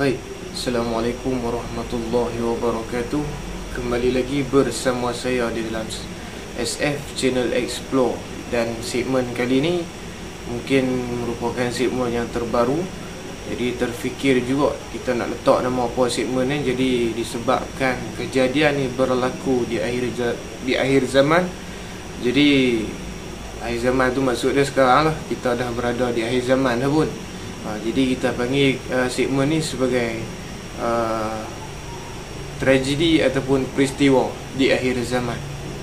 Baik, Assalamualaikum warahmatullahi wabarakatuh. Kembali lagi bersama saya di dalam SF Channel Explore. Dan segmen kali ini mungkin merupakan segmen yang terbaru. Jadi terfikir juga kita nak letak nama apa segmen ni. Jadi disebabkan kejadian ni berlaku di akhir zaman. Jadi akhir zaman tu maksud dia sekarang lah. Kita dah berada di akhir zaman dah pun. Jadi kita panggil segmen ni sebagai tragedi ataupun peristiwa di akhir zaman.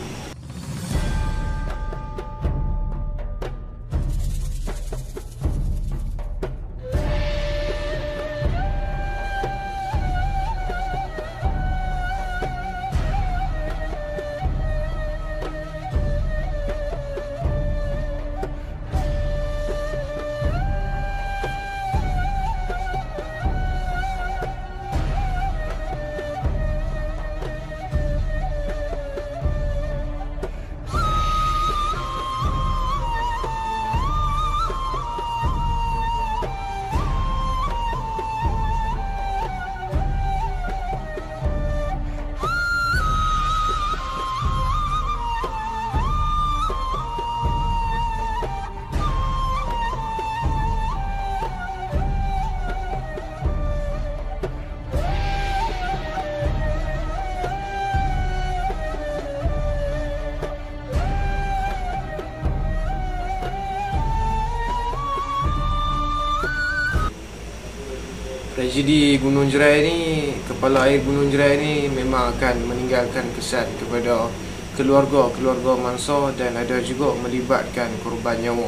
Tragedi Gunung Jerai ni, kepala air Gunung Jerai ni memang akan meninggalkan kesan kepada keluarga mangsa dan ada juga melibatkan korban nyawa.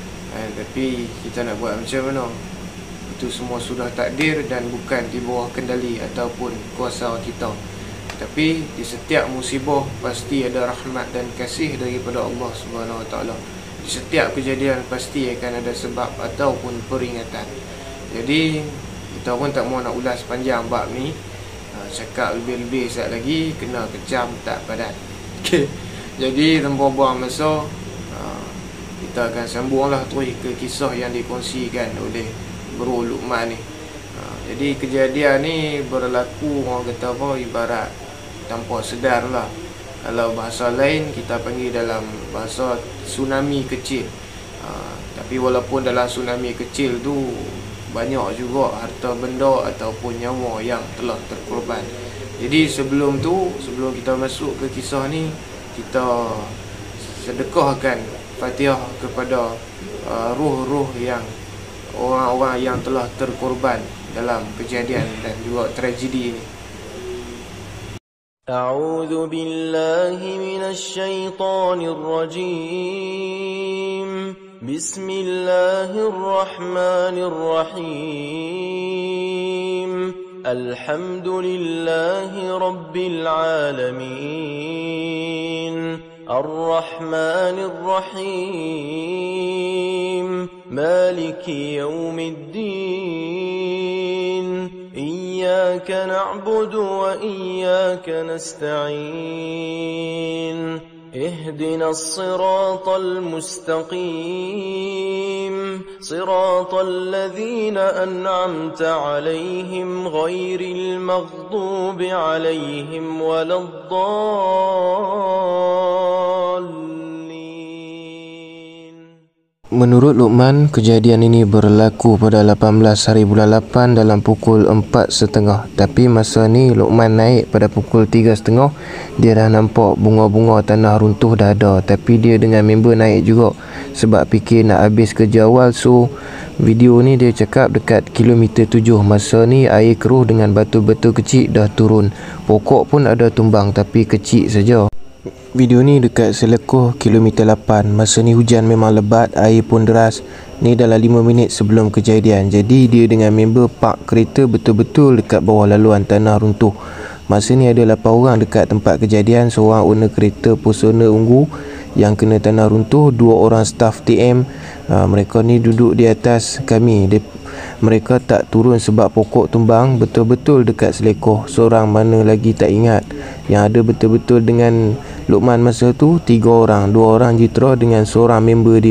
Tapi kita nak buat macam mana? Itu semua sudah takdir dan bukan di bawah kendali ataupun kuasa kita. Tapi di setiap musibah pasti ada rahmat dan kasih daripada Allah Subhanahu Wa Taala. Di setiap kejadian pasti akan ada sebab ataupun peringatan. Jadi kita pun tak mau nak ulas panjang bab ni. Cakap lebih-lebih sekejap lagi kena kejam tak padat. Okay. Jadi tanpa buang masa, kita akan sambunglah terus ke kisah yang dikongsikan oleh Bro Luqman ni. Jadi kejadian ni berlaku, orang kata apa, ibarat tanpa sedar lah. Kalau bahasa lain kita panggil dalam bahasa tsunami kecil. Tapi walaupun dalam tsunami kecil tu banyak juga harta benda ataupun nyawa yang telah terkorban. Jadi sebelum kita masuk ke kisah ni, kita sedekahkan Fatihah kepada ruh-ruh yang orang-orang yang telah terkorban dalam kejadian dan juga tragedi ini. A'udzu billahi minasy syaithanir rajim. Bismillahirrahmanirrahim. Alhamdulillahi rabbil alamin. Ar-Rahmanir Rahim. Maliki yaumiddin. Iyyaka na'budu wa iyyaka nasta'in. اهدنا الصراط المستقيم صراط الذين أنعمت عليهم غير المغضوب عليهم ولا الضالين. Menurut Luqman, kejadian ini berlaku pada 18 hari bulan 8 dalam pukul 4.30. Tapi masa ni Luqman naik pada pukul 3.30. Dia dah nampak bunga-bunga tanah runtuh dah ada. Tapi dia dengan member naik juga sebab fikir nak habis kerja awal. So video ni dia cakap dekat kilometer 7. Masa ni air keruh dengan batu-batu kecil dah turun. Pokok pun ada tumbang tapi kecil saja. Video ni dekat selekoh kilometer 8. Masa ni hujan memang lebat, air pun deras. Ni dalam 5 minit sebelum kejadian. Jadi dia dengan member park kereta betul-betul dekat bawah laluan tanah runtuh. Masa ni ada 8 orang dekat tempat kejadian. Seorang owner kereta Pesona Ungu yang kena tanah runtuh, 2 orang staff TM. Mereka ni duduk di atas kami. Mereka tak turun sebab pokok tumbang betul-betul dekat selekoh. Seorang mana lagi tak ingat. Yang ada betul-betul dengan Luqman masa tu 3 orang. 2 orang Jitra dengan seorang member dia.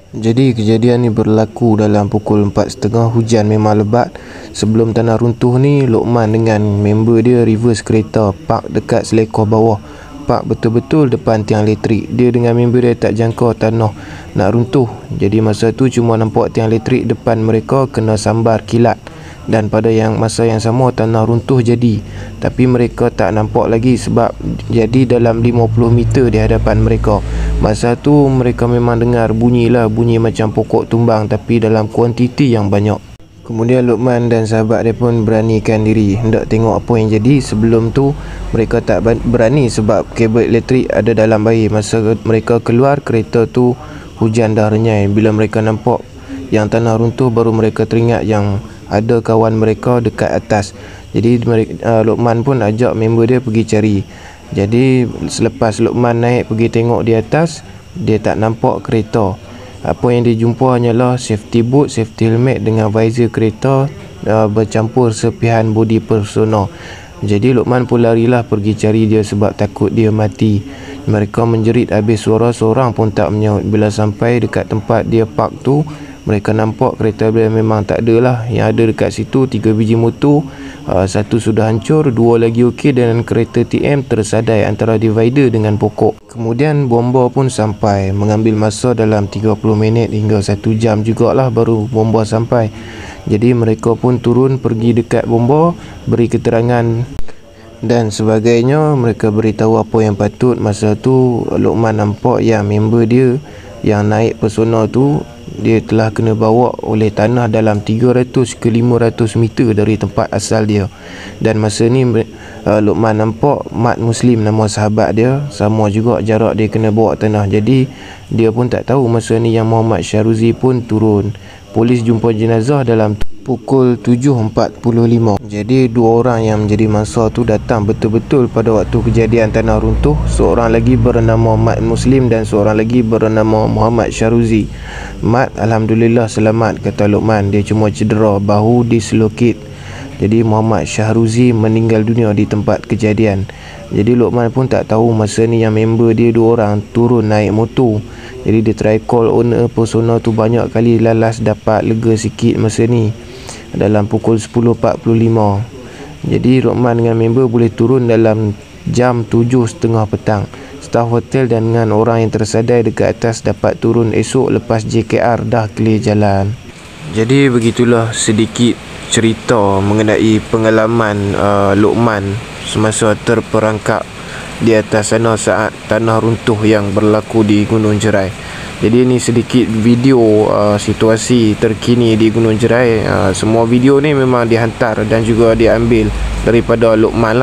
Jadi kejadian ni berlaku dalam pukul 4.30. Hujan memang lebat. Sebelum tanah runtuh ni, Lokman dengan member dia reverse kereta, park dekat selekoh bawah, park betul-betul depan tiang elektrik. Dia dengan member dia tak jangka tanah nak runtuh. Jadi masa tu cuma nampak tiang elektrik depan mereka kena sambar kilat. Dan pada masa yang sama tanah runtuh jadi, tapi mereka tak nampak lagi sebab jadi dalam 50 meter di hadapan mereka. Masa tu mereka memang dengar bunyi macam pokok tumbang, tapi dalam kuantiti yang banyak. Kemudian Lokman dan sahabat dia pun beranikan diri hendak tengok apa yang jadi. Sebelum tu mereka tak berani sebab kabel elektrik ada dalam air. Masa mereka keluar, kereta tu hujan dah renyai. Bila mereka nampak yang tanah runtuh, baru mereka teringat yang ada kawan mereka dekat atas. Jadi Lokman pun ajak member dia pergi cari. Jadi selepas Lokman naik pergi tengok di atas, dia tak nampak kereta. Apa yang dia jumpa hanyalah safety boot, safety helmet dengan visor kereta bercampur serpihan bodi persona. Jadi Lokman pun larilah pergi cari dia sebab takut dia mati. Mereka menjerit habis suara, seorang pun tak menyaut. Bila sampai dekat tempat dia park tu, mereka nampak kereta dia memang tak ada lah. Yang ada dekat situ 3 biji motor, satu sudah hancur, 2 lagi okey, dan kereta TM tersadai antara divider dengan pokok. Kemudian bomba pun sampai, mengambil masa dalam 30 minit hingga 1 jam jugalah baru bomba sampai. Jadi mereka pun turun pergi dekat bomba, beri keterangan dan sebagainya. Mereka beritahu apa yang patut. Masa tu Lokman nampak yang member dia yang naik persona tu, dia telah kena bawa oleh tanah dalam 300 ke 500 meter dari tempat asal dia. Dan masa ni Lokman nampak Mat Muslim, nama sahabat dia, sama juga jarak dia kena bawa tanah. Jadi dia pun tak tahu masa ni yang Muhammad Syahruzi pun turun. Polis jumpa jenazah dalam pukul 7.45. Jadi 2 orang yang menjadi mangsa tu datang betul-betul pada waktu kejadian tanah runtuh. Seorang lagi bernama Mat Muslim dan seorang lagi bernama Muhammad Syahruzi. Mat alhamdulillah selamat, kata Lokman. Dia cuma cedera bahu dislocate. Jadi Muhammad Syahruzi meninggal dunia di tempat kejadian. Jadi Lokman pun tak tahu masa ni yang member dia 2 orang turun naik motor. Jadi dia try call owner persona tu banyak kali, lalas dapat lega sikit masa ni dalam pukul 10.45. Jadi Lokman dengan member boleh turun dalam jam 7.30 petang. Staf hotel dan dengan orang yang tersadai dekat atas dapat turun esok lepas JKR dah clear jalan. Jadi begitulah sedikit cerita mengenai pengalaman Lokman semasa terperangkap di atas sana saat tanah runtuh yang berlaku di Gunung Jerai. Jadi ini sedikit video situasi terkini di Gunung Jerai. Semua video ni memang dihantar dan juga diambil daripada Lokman lah.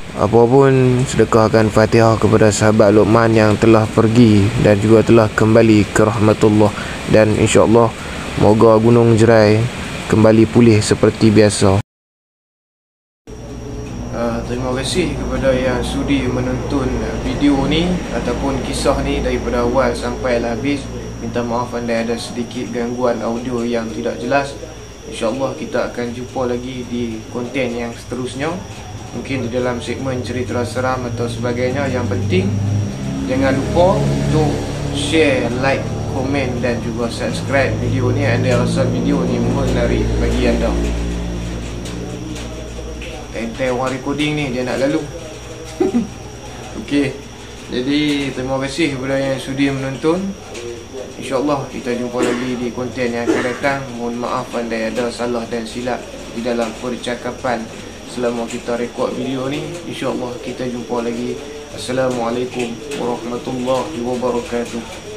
Apapun, sedekahkan Fatihah kepada sahabat Lokman yang telah pergi dan juga telah kembali ke rahmatullah. Dan insya-Allah moga Gunung Jerai kembali pulih seperti biasa. Terima kasih kepada yang sudi menonton video ni ataupun kisah ni daripada awal sampai habis. Minta maaf andai ada sedikit gangguan audio yang tidak jelas. InsyaAllah kita akan jumpa lagi di konten yang seterusnya, mungkin di dalam segmen cerita seram atau sebagainya. Yang penting jangan lupa untuk share, like, komen dan juga subscribe video ni andai rasa video ni menarik bagi anda. Entah orang recording ni dia nak lalu. Okey. Jadi terima kasih kepada yang sudi menonton. InsyaAllah kita jumpa lagi di konten yang akan datang. Mohon maaf andai ada salah dan silap di dalam percakapan selama kita rekod video ni. InsyaAllah kita jumpa lagi. Assalamualaikum warahmatullahi wabarakatuh.